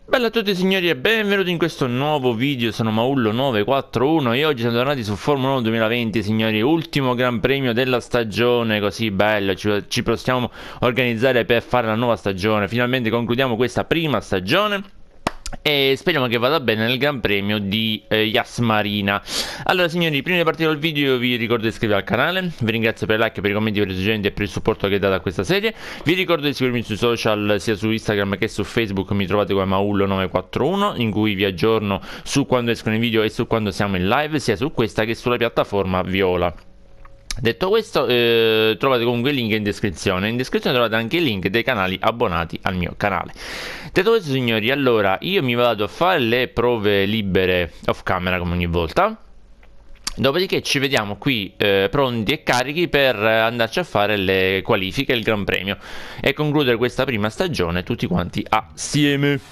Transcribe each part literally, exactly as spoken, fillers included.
Bella a tutti signori e benvenuti in questo nuovo video, sono Maullo nove quattro uno e oggi siamo tornati su Formula uno duemilaventi signori, ultimo gran premio della stagione, così bello, ci, ci possiamo organizzare per fare la nuova stagione, finalmente concludiamo questa prima stagione. E speriamo che vada bene nel Gran Premio di eh, Yas Marina. Allora signori, prima di partire col video vi ricordo di iscrivervi al canale. Vi ringrazio per i like, per i commenti, per i suggerimenti e per il supporto che date a questa serie. Vi ricordo di seguirmi sui social, sia su Instagram che su Facebook. Mi trovate come Maullo nove quattro uno, in cui vi aggiorno su quando escono i video e su quando siamo in live, sia su questa che sulla piattaforma Viola. Detto questo, eh, trovate comunque il link in descrizione. In descrizione trovate anche il link dei canali abbonati al mio canale. Detto questo signori, allora io mi vado a fare le prove libere off camera come ogni volta. Dopodiché ci vediamo qui eh, pronti e carichi per andarci a fare le qualifiche, il Gran Premio e concludere questa prima stagione tutti quanti assieme.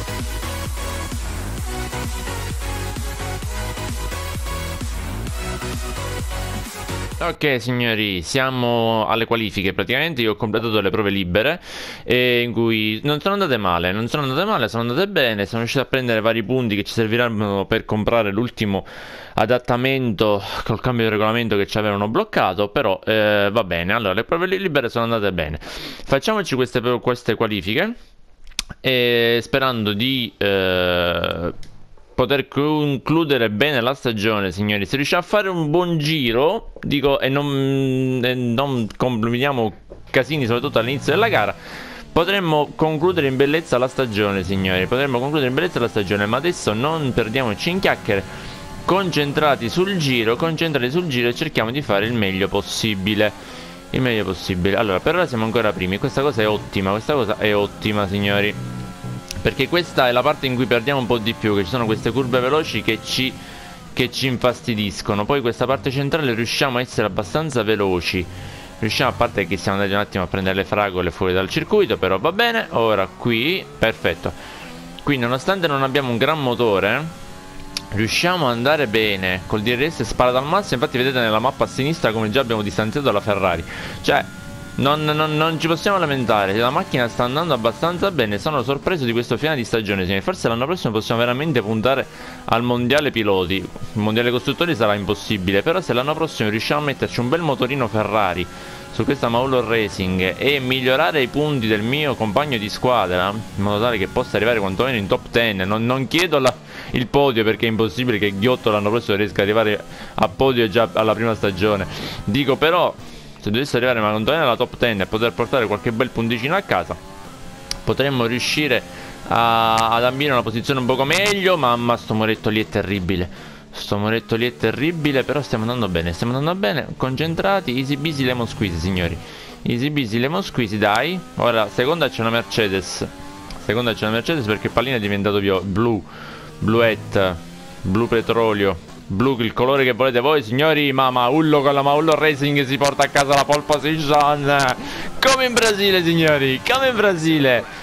Ok signori, siamo alle qualifiche praticamente, io ho completato le prove libere e in cui non sono andate male, non sono andate male, sono andate bene, sono riuscito a prendere vari punti che ci serviranno per comprare l'ultimo adattamento col cambio di regolamento che ci avevano bloccato, però eh, va bene, allora le prove libere sono andate bene, facciamoci queste, queste qualifiche e sperando di... Eh, poter concludere bene la stagione signori. Se riusciamo a fare un buon giro, dico, e non, e non combiniamo casini soprattutto all'inizio della gara, potremmo concludere in bellezza la stagione signori, potremmo concludere in bellezza la stagione, ma adesso non perdiamoci in chiacchiere, concentrati sul giro, concentrati sul giro e cerchiamo di fare il meglio possibile. Il meglio possibile. Allora, per ora siamo ancora primi, questa cosa è ottima, questa cosa è ottima signori, perché questa è la parte in cui perdiamo un po' di più, che ci sono queste curve veloci che ci, che ci infastidiscono. Poi questa parte centrale riusciamo a essere abbastanza veloci. Riusciamo, a parte che siamo andati un attimo a prendere le fragole fuori dal circuito, però va bene. Ora qui, perfetto. Qui nonostante non abbiamo un gran motore, riusciamo ad andare bene. Col D R S sparato al massimo, infatti vedete nella mappa a sinistra come già abbiamo distanziato dalla Ferrari. Cioè... Non, non, non ci possiamo lamentare, la macchina sta andando abbastanza bene, sono sorpreso di questo finale di stagione, signori. Forse l'anno prossimo possiamo veramente puntare al mondiale piloti, il mondiale costruttori sarà impossibile, però se l'anno prossimo riusciamo a metterci un bel motorino Ferrari su questa Maullo Racing e migliorare i punti del mio compagno di squadra, in modo tale che possa arrivare quantomeno in top dieci, non, non chiedo la, il podio perché è impossibile che Ghiotto l'anno prossimo riesca ad arrivare a podio già alla prima stagione, dico però... Se dovesse arrivare ma quantomeno alla top dieci e poter portare qualche bel punticino a casa, potremmo riuscire a, ad ambire una posizione un poco meglio. Mamma, sto muretto lì è terribile. Sto muretto lì è terribile, però stiamo andando bene, stiamo andando bene, concentrati, easy busy lemon squeeze signori. Easy busy lemon squeeze, dai. Ora, seconda c'è una Mercedes. Seconda c'è una Mercedes perché il pallino è diventato blu, bluette, blu petrolio. Blu, il colore che volete voi signori, ma Maullo con la Maullo Racing si porta a casa la pole position. Come in Brasile signori, come in Brasile.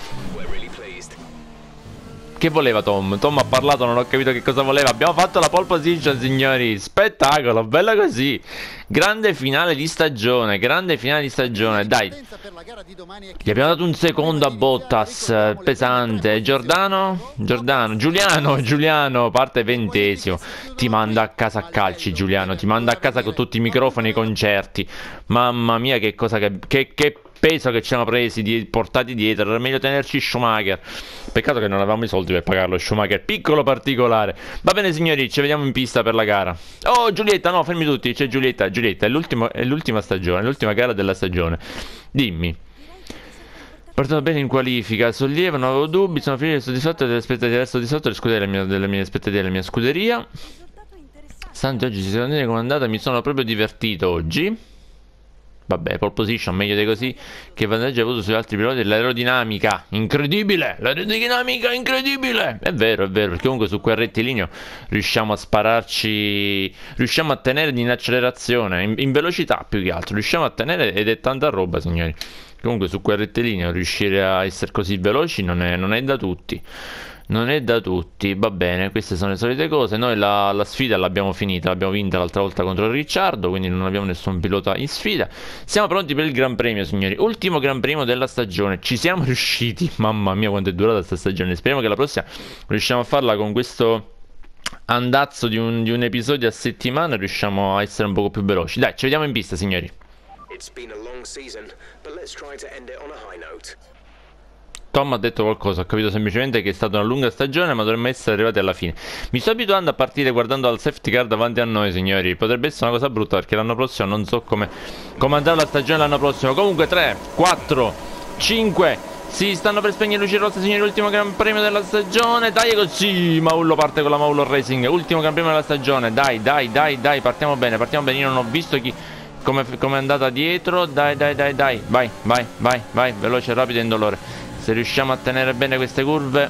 Che voleva Tom? Tom ha parlato, non ho capito che cosa voleva. Abbiamo fatto la pole position signori, spettacolo, bella così. Grande finale di stagione, grande finale di stagione, dai. Gli abbiamo dato un secondo a Bottas, pesante. Giordano? Giordano, Giuliano, Giuliano, parte ventesimo. Ti manda a casa a calci Giuliano, ti manda a casa con tutti i microfoni e i concerti. Mamma mia che cosa che... che, che peso che ci hanno presi, di, portati dietro. Era meglio tenerci Schumacher. Peccato che non avevamo i soldi per pagarlo Schumacher, piccolo particolare. Va bene signori, ci vediamo in pista per la gara. Oh Giulietta, no, fermi tutti, c'è Giulietta. Giulietta, è l'ultima stagione, l'ultima gara della stagione. Dimmi. Portato bene in qualifica, sollievo, non avevo dubbi, sono felice e soddisfatto delle aspettative, ero soddisfatto delle scuderie, delle mie, delle mie aspettative della mia scuderia. Santi, oggi si devono dire come è andata, mi sono proprio divertito oggi. Vabbè, pole position, meglio di così. Che vantaggio ha avuto sugli altri piloti? L'aerodinamica, incredibile! L'aerodinamica, incredibile! È vero, è vero, perché comunque su quel rettilineo riusciamo a spararci... Riusciamo a tenere in accelerazione, in, in velocità più che altro. Riusciamo a tenere ed è tanta roba, signori. Comunque su quel rettilineo riuscire a essere così veloci non è, non è da tutti. Non è da tutti, va bene, queste sono le solite cose. Noi la, la sfida l'abbiamo finita, l'abbiamo vinta l'altra volta contro Ricciardo, quindi non abbiamo nessun pilota in sfida. Siamo pronti per il Gran Premio, signori. Ultimo Gran Premio della stagione. Ci siamo riusciti, mamma mia quanto è durata questa stagione. Speriamo che la prossima riusciamo a farla con questo andazzo di un, di un episodio a settimana. Riusciamo a essere un poco più veloci. Dai, ci vediamo in pista, signori. It's been a long season, but let's try to end it on a high note. Tom ha detto qualcosa, ho capito semplicemente che è stata una lunga stagione, ma dovremmo essere arrivati alla fine. Mi sto abituando a partire guardando al safety car davanti a noi, signori. Potrebbe essere una cosa brutta perché l'anno prossimo non so come, come andrà la stagione l'anno prossimo. Comunque tre, quattro, cinque, si stanno per spegnere luci rosse, signori. Ultimo Gran Premio della stagione. Dai così, Maullo parte con la Maullo Racing. Ultimo Gran Premio della stagione. Dai, dai, dai, dai, partiamo bene, partiamo bene. Io non ho visto chi... come è andata dietro. Dai, dai, dai, dai. Vai, vai, vai, vai. Veloce, rapido e indolore. Se riusciamo a tenere bene queste curve.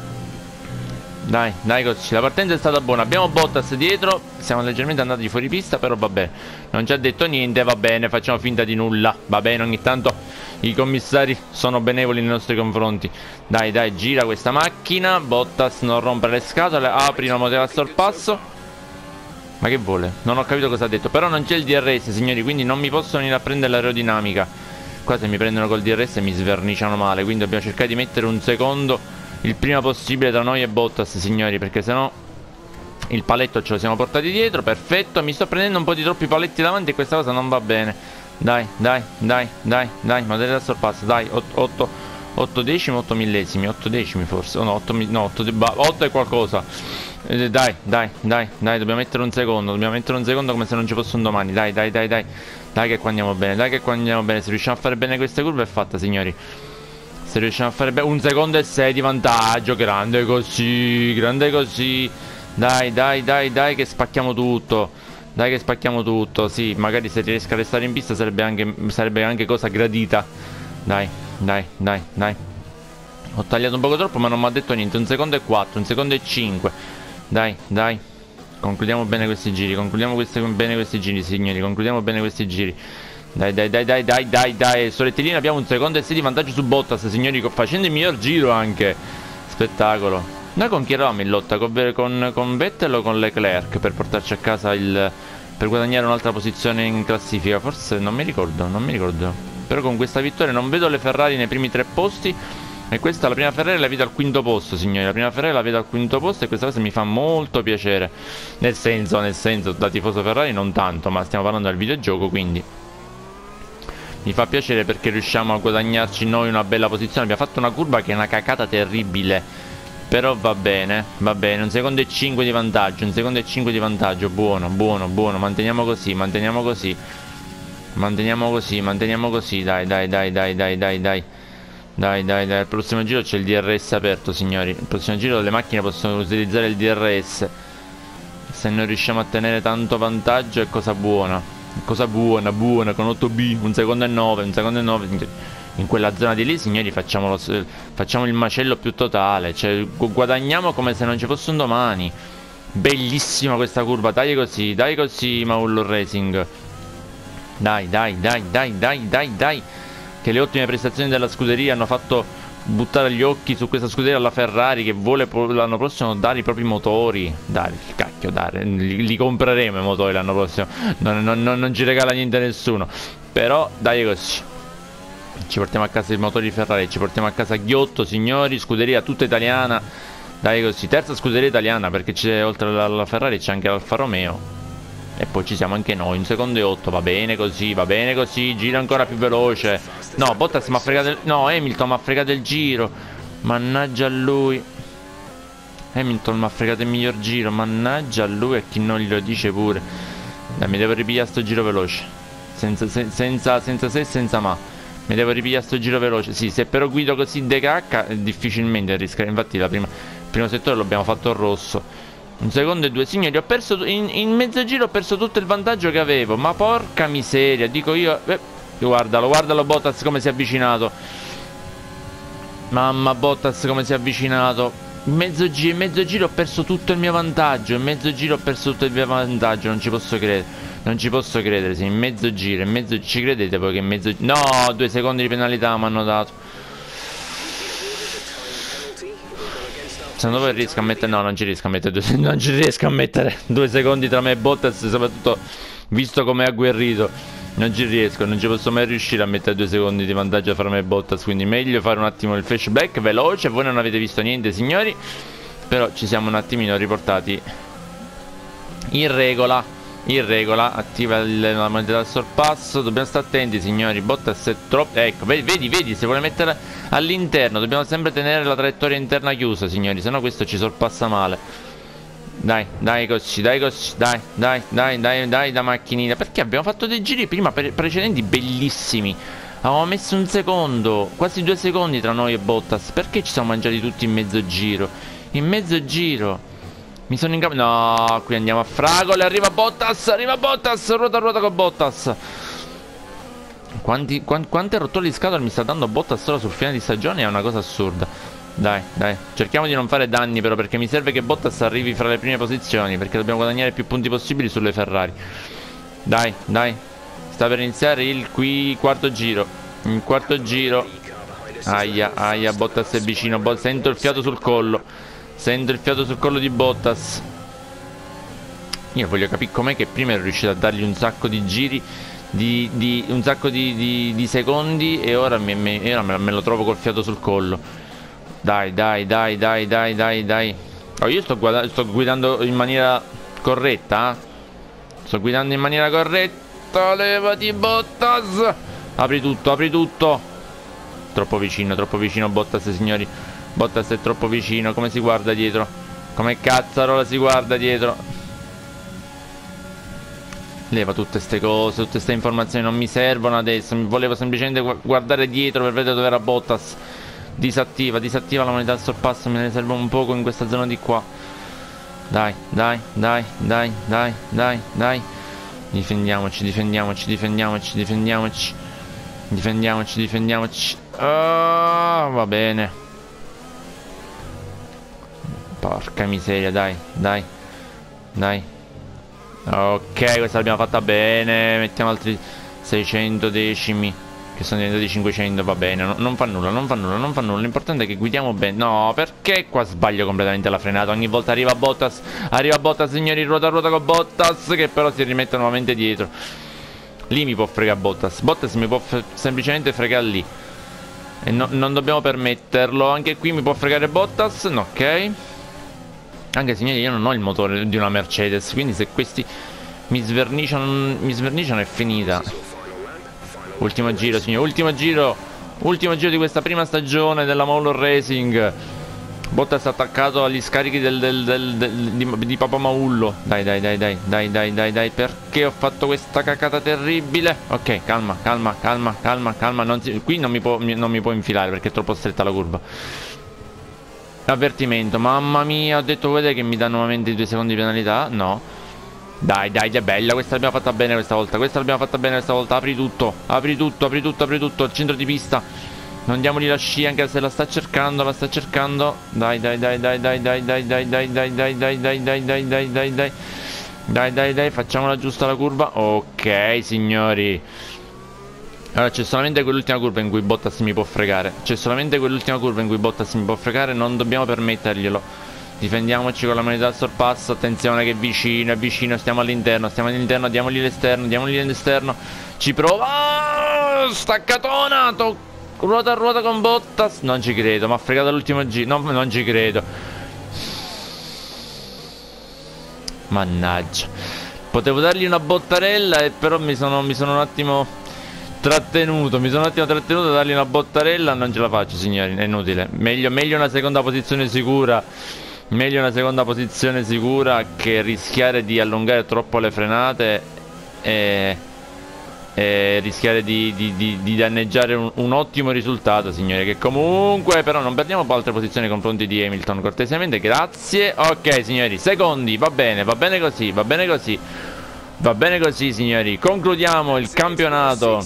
Dai, dai così. La partenza è stata buona. Abbiamo Bottas dietro. Siamo leggermente andati fuori pista, però va bene. Non ci ha detto niente, va bene. Facciamo finta di nulla. Va bene, ogni tanto i commissari sono benevoli nei nostri confronti. Dai, dai, gira questa macchina. Bottas non rompere le scatole. Apri la montata a sorpasso. Ma che vuole? Non ho capito cosa ha detto. Però non c'è il D R S, signori, quindi non mi possono venire a prendere l'aerodinamica. Qua se mi prendono col D R S mi sverniciano male. Quindi dobbiamo cercare di mettere un secondo il prima possibile tra noi e Bottas, signori, perché sennò il paletto ce lo siamo portati dietro. Perfetto, mi sto prendendo un po' di troppi paletti davanti e questa cosa non va bene. Dai, dai, dai, dai, dai, modello da sorpasso. Dai, otto, otto decimi, otto millesimi, otto decimi forse. Oh no, otto, no, otto, otto e qualcosa. eh, Dai, dai, dai, dai, dobbiamo mettere un secondo. Dobbiamo mettere un secondo come se non ci fosse un domani. Dai, dai, dai, dai. Dai che qua andiamo bene, dai che qua andiamo bene. Se riusciamo a fare bene queste curve è fatta, signori. Se riusciamo a fare bene, un secondo e sei di vantaggio. Grande così, grande così. Dai, dai, dai, dai che spacchiamo tutto. Dai che spacchiamo tutto. Sì, magari se riesco a restare in pista sarebbe anche, sarebbe anche cosa gradita. Dai, dai, dai, dai. Ho tagliato un poco troppo ma non mi ha detto niente. Un secondo e quattro, un secondo e cinque. Dai, dai. Concludiamo bene questi giri, concludiamo queste, bene questi giri, signori, concludiamo bene questi giri. Dai, dai, dai, dai, dai, dai, dai. Sto rettilineo abbiamo un secondo e sei di vantaggio su Bottas, signori, facendo il miglior giro anche. Spettacolo. Noi con chi eravamo in lotta? Con, con, con Vettel o con Leclerc per portarci a casa il... per guadagnare un'altra posizione in classifica? Forse non mi ricordo, non mi ricordo. Però con questa vittoria non vedo le Ferrari nei primi tre posti. E questa, la prima Ferrari la vedo al quinto posto, signori. La prima Ferrari la vedo al quinto posto e questa cosa mi fa molto piacere. Nel senso, nel senso, da tifoso Ferrari non tanto, ma stiamo parlando del videogioco, quindi mi fa piacere perché riusciamo a guadagnarci noi una bella posizione. Abbiamo fatto una curva che è una cacata terribile, però va bene, va bene. Un secondo e cinque di vantaggio, un secondo e cinque di vantaggio. Buono, buono, buono. Manteniamo così, manteniamo così. Manteniamo così, manteniamo così. Dai, dai, dai, dai, dai, dai, dai. Dai, dai, dai, al prossimo giro c'è il D R S aperto, signori. Il prossimo giro le macchine possono utilizzare il D R S. Se noi riusciamo a tenere tanto vantaggio è cosa buona. Cosa buona, buona, con otto B, un secondo e nove, un secondo e nove. In quella zona di lì, signori, facciamo, lo, facciamo il macello più totale. Cioè, guadagniamo come se non ci fosse un domani. Bellissima questa curva, dai così, dai così, Maullo Racing. Dai, dai, dai, dai, dai, dai, dai. Che le ottime prestazioni della scuderia hanno fatto buttare gli occhi su questa scuderia alla Ferrari, che vuole l'anno prossimo dare i propri motori. Dare, cacchio, dare, li, li compreremo i motori l'anno prossimo. Non, non, non, non ci regala niente nessuno. Però dai così. Ci portiamo a casa i motori di Ferrari, ci portiamo a casa Ghiotto, signori, scuderia tutta italiana. Dai così, terza scuderia italiana, perché c'è, oltre alla Ferrari c'è anche l'Alfa Romeo. E poi ci siamo anche noi, un secondo e otto, va bene così, va bene così, gira ancora più veloce. No, Bottas mi ha fregato il... No, Hamilton mi ha fregato il giro. Mannaggia a lui. Hamilton mi ha fregato il miglior giro, mannaggia a lui e chi non glielo dice pure. Dai, mi devo ripigliare sto giro veloce. Senza, se, senza, senza se e senza ma. Mi devo ripigliare sto giro veloce. Sì, se però guido così de cacca, difficilmente rischio. Infatti la prima, il primo settore l'abbiamo fatto rosso. Un secondo e due, signori, ho perso in, in mezzo giro ho perso tutto il vantaggio che avevo. Ma porca miseria, dico io. eh, Guardalo, guardalo Bottas come si è avvicinato. Mamma, Bottas come si è avvicinato. In mezzo giro, in mezzo giro ho perso tutto il mio vantaggio. In mezzo giro ho perso tutto il mio vantaggio. Non ci posso credere. Non ci posso credere. Sì, in mezzo giro, in mezzo. Ci credete poi che in mezzo. No, due secondi di penalità mi hanno dato. Se non poi riesco a mettere. No, non ci riesco a mettere due. Non ci riesco a mettere due secondi tra me e Bottas. Soprattutto visto come è agguerrito. Non ci riesco, non ci posso mai riuscire a mettere due secondi di vantaggio fra me e Bottas. Quindi meglio fare un attimo il flashback veloce. Voi non avete visto niente, signori. Però ci siamo un attimino riportati in regola. In regola, attiva il, la moneta del sorpasso. Dobbiamo stare attenti, signori. Bottas è troppo. Ecco, vedi, vedi, se vuole mettere all'interno dobbiamo sempre tenere la traiettoria interna chiusa, signori. Se no questo ci sorpassa male. Dai, dai così, dai così, dai, dai, dai, dai, dai da macchinina. Perché abbiamo fatto dei giri prima pre precedenti bellissimi. Avevamo messo un secondo, quasi due secondi tra noi e Bottas. Perché ci siamo mangiati tutti in mezzo giro? In mezzo giro mi sono ingabbiato. No, qui andiamo a fragole. Arriva Bottas, arriva Bottas. Ruota a ruota con Bottas. Quanti, quant, Quante rotture di scatola mi sta dando Bottas solo sul fine di stagione? È una cosa assurda. Dai, dai, cerchiamo di non fare danni però, perché mi serve che Bottas arrivi fra le prime posizioni, perché dobbiamo guadagnare più punti possibili sulle Ferrari. Dai, dai. Sta per iniziare il qui quarto giro. Il quarto giro. Aia, aia, Bottas è vicino. Bo Sento il fiato sul collo. Sento il fiato sul collo di Bottas. Io voglio capire com'è che prima ero riuscito a dargli un sacco di giri, di, di, un sacco di, di, di secondi, e ora, me, me, ora me, me lo trovo col fiato sul collo. Dai, dai, dai, dai, dai, dai, dai. Oh, io sto, sto guidando in maniera corretta, eh? Sto guidando in maniera corretta. Levati, Bottas. Apri tutto, apri tutto. Troppo vicino, troppo vicino Bottas, signori. Bottas è troppo vicino. Come si guarda dietro? Come cazzarola si guarda dietro? Leva tutte ste cose, tutte ste informazioni non mi servono adesso. Volevo semplicemente guardare dietro per vedere dove era Bottas. Disattiva, disattiva la moneta del sorpasso. Me ne serve un poco in questa zona di qua. Dai, dai, dai, dai, dai, dai, dai. Difendiamoci, difendiamoci, difendiamoci, difendiamoci. Difendiamoci, difendiamoci. Oh, va bene. Porca miseria, dai, dai, dai. Ok, questa l'abbiamo fatta bene. Mettiamo altri seicento decimi, che sono diventati cinquecento, va bene, no, non fa nulla, non fa nulla, non fa nulla. L'importante è che guidiamo bene. No, perché qua sbaglio completamente la frenata? Ogni volta arriva Bottas, arriva Bottas, signori, ruota a ruota con Bottas, che però si rimette nuovamente dietro. Lì mi può fregare Bottas, Bottas mi può semplicemente fregare lì. E no, non dobbiamo permetterlo. Anche qui mi può fregare Bottas, no, ok. Anche, signori, io non ho il motore di una Mercedes, quindi se questi mi sverniciano, mi sverniciano è finita. Ultimo giro, signori, ultimo giro. Ultimo giro di questa prima stagione della Maulor Racing. Bottas attaccato agli scarichi del, del, del, del, di, di Papa Maullo. Dai, dai, dai, dai, dai, dai, dai, dai. Perché ho fatto questa cacata terribile? Ok, calma, calma, calma, calma, calma. Non si, qui non mi, può, non mi può infilare perché è troppo stretta la curva. Avvertimento, mamma mia. Ho detto, vedete che mi dà nuovamente due secondi di penalità? No. Dai, dai, è bella, questa l'abbiamo fatta bene questa volta. Questa l'abbiamo fatta bene questa volta. Apri tutto, apri tutto, apri tutto, apri tutto. Al centro di pista. Non diamogli la scia, anche se la sta cercando, la sta cercando. Dai, dai, dai, dai, dai, dai, dai, dai, dai, dai, dai, dai, dai, dai, dai, dai, dai, dai. Dai, dai, dai, facciamola giusta la curva. Ok, signori. Allora, c'è solamente quell'ultima curva in cui Bottas mi può fregare. C'è solamente quell'ultima curva in cui Bottas mi può fregare. Non dobbiamo permetterglielo. Difendiamoci con la moneta al sorpasso. Attenzione che è vicino, è vicino. Stiamo all'interno, stiamo all'interno. Diamogli l'esterno, diamogli l'esterno. Ci prova. Staccatona. Ruota a ruota con Bottas. Non ci credo, mi ha fregato l'ultimo giro. No, non ci credo. Mannaggia. Potevo dargli una bottarella, e però mi sono, mi sono un attimo trattenuto, mi sono un attimo trattenuto a dargli una bottarella. Non ce la faccio, signori, è inutile. Meglio, meglio una seconda posizione sicura. Meglio una seconda posizione sicura che rischiare di allungare troppo le frenate e, e rischiare di, di, di, di danneggiare un, un ottimo risultato, signori. Che comunque però non perdiamo altre posizioni nei confronti di Hamilton, cortesemente, grazie. Ok, signori, secondi, va bene, va bene così, va bene così. Va bene così, signori. Concludiamo il campionato.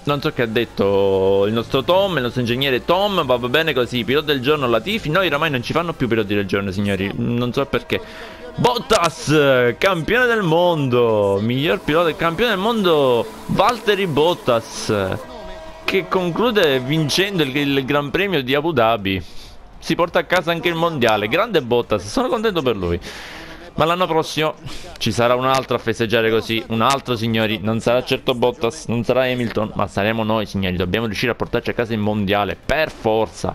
Non so che ha detto il nostro Tom, il nostro ingegnere Tom, va bene così, pilota del giorno Latifi. Noi oramai non ci fanno più piloti del giorno, signori, non so perché. Bottas, campione del mondo, miglior pilota, campione del mondo Valtteri Bottas, che conclude vincendo il, il Gran Premio di Abu Dhabi. Si porta a casa anche il mondiale, grande Bottas, sono contento per lui. Ma l'anno prossimo ci sarà un altro a festeggiare così, un altro, signori. Non sarà certo Bottas, non sarà Hamilton, ma saremo noi, signori. Dobbiamo riuscire a portarci a casa il mondiale, per forza.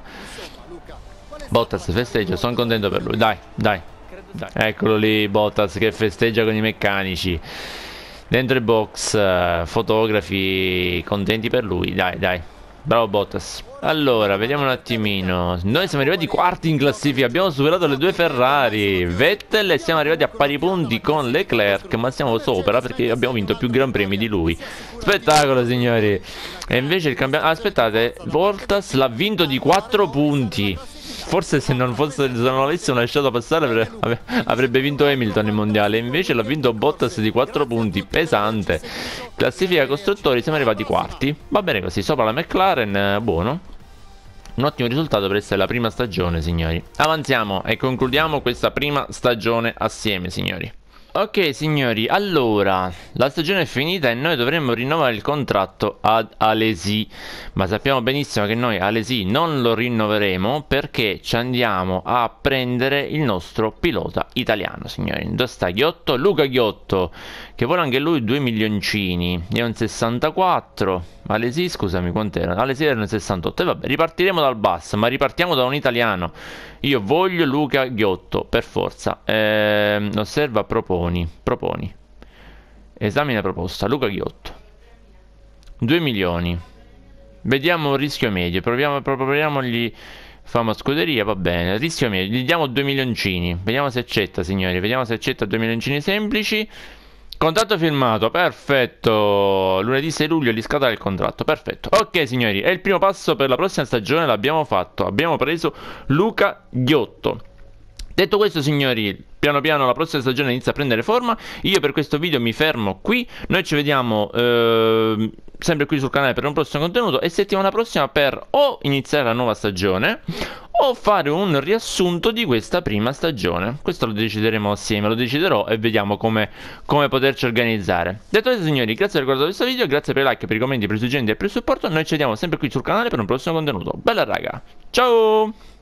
Bottas festeggia, sono contento per lui, dai, dai, dai. Eccolo lì Bottas che festeggia con i meccanici dentro il box, fotografi contenti per lui, dai, dai. Bravo Bottas. Allora, vediamo un attimino. Noi siamo arrivati quarti in classifica. Abbiamo superato le due Ferrari, Vettel, e siamo arrivati a pari punti con Leclerc. Ma siamo sopra perché abbiamo vinto più Gran Premi di lui. Spettacolo, signori. E invece il campionato... Aspettate, Bottas l'ha vinto di quattro punti. Forse se non, fosse, se non l'avessimo lasciato passare avrebbe vinto Hamilton il mondiale. Invece l'ha vinto Bottas di quattro punti. Pesante. Classifica costruttori, siamo arrivati quarti. Va bene così, sopra la McLaren, buono. Un ottimo risultato per essere la prima stagione, signori. Avanziamo e concludiamo questa prima stagione assieme, signori. Ok, signori, allora, la stagione è finita e noi dovremmo rinnovare il contratto ad Alesi. Ma sappiamo benissimo che noi Alesi non lo rinnoveremo perché ci andiamo a prendere il nostro pilota italiano, signori. Dove sta Ghiotto? Luca Ghiotto, che vuole anche lui due milioncini. È un sessantaquattro. Alesi, scusami, quant'era? Alesi era un sessantotto. E vabbè, ripartiremo dal basso, ma ripartiamo da un italiano. Io voglio Luca Ghiotto, per forza. Ehm, osserva, proponi. Proponi. Esamina proposta. Luca Ghiotto. due milioni. Vediamo un rischio medio. Proviamo, proviamogli fama scuderia, va bene. Rischio medio. Gli diamo due milioncini. Vediamo se accetta, signori. Vediamo se accetta due milioncini semplici. Contratto firmato, perfetto. Lunedì sei luglio gli scade il contratto, perfetto. Ok, signori, è il primo passo per la prossima stagione, l'abbiamo fatto. Abbiamo preso Luca Ghiotto. Detto questo, signori, piano piano la prossima stagione inizia a prendere forma. Io per questo video mi fermo qui. Noi ci vediamo eh, sempre qui sul canale per un prossimo contenuto, e settimana prossima per o iniziare la nuova stagione o fare un riassunto di questa prima stagione. Questo lo decideremo assieme, lo deciderò e vediamo come, come poterci organizzare. Detto questo, signori, grazie per aver guardato questo video, grazie per i like, per i commenti, per i suggerimenti e per il supporto. Noi ci vediamo sempre qui sul canale per un prossimo contenuto. Bella raga, ciao!